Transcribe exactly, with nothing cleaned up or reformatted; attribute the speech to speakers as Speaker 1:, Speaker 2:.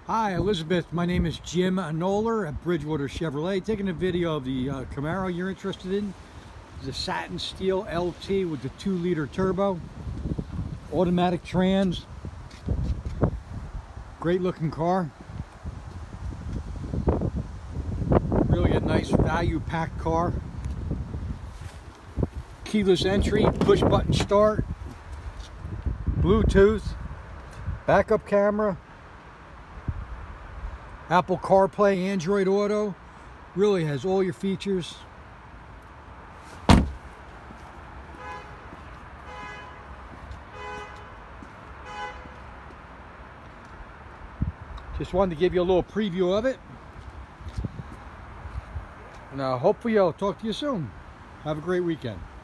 Speaker 1: Hi Elizabeth, my name is Jim Anoler at Bridgewater Chevrolet, taking a video of the uh, Camaro you're interested in. The satin steel L T with the two liter turbo, automatic trans, great looking car. Really a nice value packed car. Keyless entry, push button start, Bluetooth, backup camera, Apple CarPlay, Android Auto. Really has all your features. Just wanted to give you a little preview of it. And uh, hopefully I'll talk to you soon. Have a great weekend.